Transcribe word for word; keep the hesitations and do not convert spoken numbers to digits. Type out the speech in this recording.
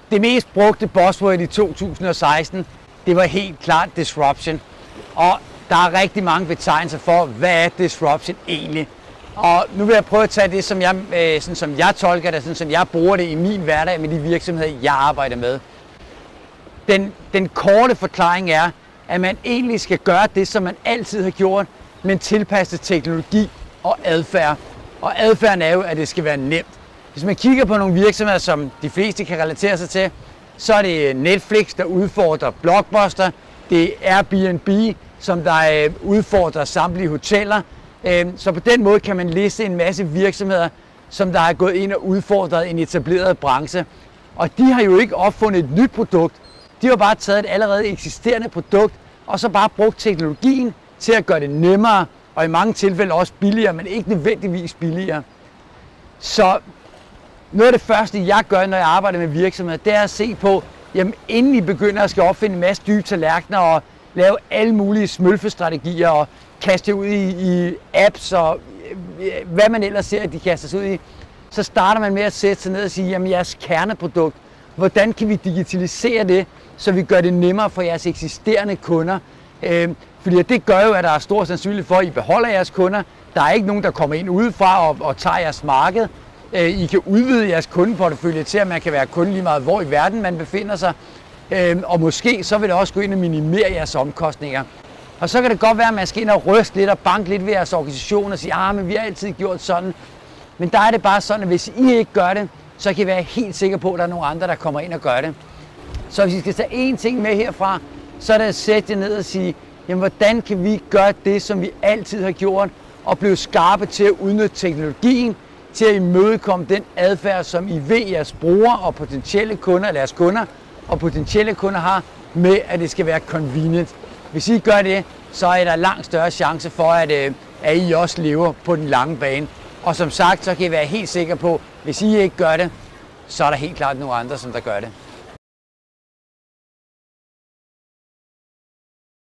Det mest brugte buzzword i to tusind og seksten, det var helt klart disruption. Og der er rigtig mange betegnelser for, hvad er disruption egentlig. Og nu vil jeg prøve at tage det, som jeg, øh, sådan som jeg tolker det, sådan som jeg bruger det i min hverdag med de virksomheder, jeg arbejder med. Den, den korte forklaring er, at man egentlig skal gøre det, som man altid har gjort, men tilpasse teknologi og adfærd. Og adfærden er jo, at det skal være nemt. Hvis man kigger på nogle virksomheder, som de fleste kan relatere sig til, så er det Netflix, der udfordrer Blockbuster. Det er Airbnb, som der udfordrer samtlige hoteller. Så på den måde kan man liste en masse virksomheder, som der har gået ind og udfordret en etableret branche. Og de har jo ikke opfundet et nyt produkt. De har bare taget et allerede eksisterende produkt, og så bare brugt teknologien til at gøre det nemmere, og i mange tilfælde også billigere, men ikke nødvendigvis billigere. Så noget af det første, jeg gør, når jeg arbejder med virksomheder, det er at se på, jamen inden I begynder at skal opfinde en masse dybe tallerkener og lave alle mulige smølfestrategier og kaste ud i, i apps og hvad man ellers ser, at de kaster sig ud i, så starter man med at sætte sig ned og sige, jamen jeres kerneprodukt, hvordan kan vi digitalisere det, så vi gør det nemmere for jeres eksisterende kunder. Øh, fordi det gør jo, at der er stor sandsynlighed for, at I beholder jeres kunder. Der er ikke nogen, der kommer ind udefra og, og tager jeres marked. Øh, I kan udvide jeres kundeportefølje til, at man kan være kunde lige meget, hvor i verden man befinder sig. Øh, og måske så vil det også gå ind og minimere jeres omkostninger. Og så kan det godt være, at man skal ind og ryste lidt og banke lidt ved jeres organisation og sige, ah, men vi har altid gjort sådan. Men der er det bare sådan, at hvis I ikke gør det, så kan I være helt sikre på, at der er nogle andre, der kommer ind og gør det. Så hvis I skal tage én ting med herfra, så er det at sætte jer ned og sige, jamen hvordan kan vi gøre det, som vi altid har gjort, og blive skarpe til at udnytte teknologien, til at imødekomme den adfærd, som I ved jeres brugere og potentielle kunder, eller jeres kunder og potentielle kunder har, med at det skal være convenient. Hvis I gør det, så er der langt større chance for, at, at I også lever på den lange bane. Og som sagt, så kan I være helt sikre på, at hvis I ikke gør det, så er der helt klart nogle andre, som der gør det.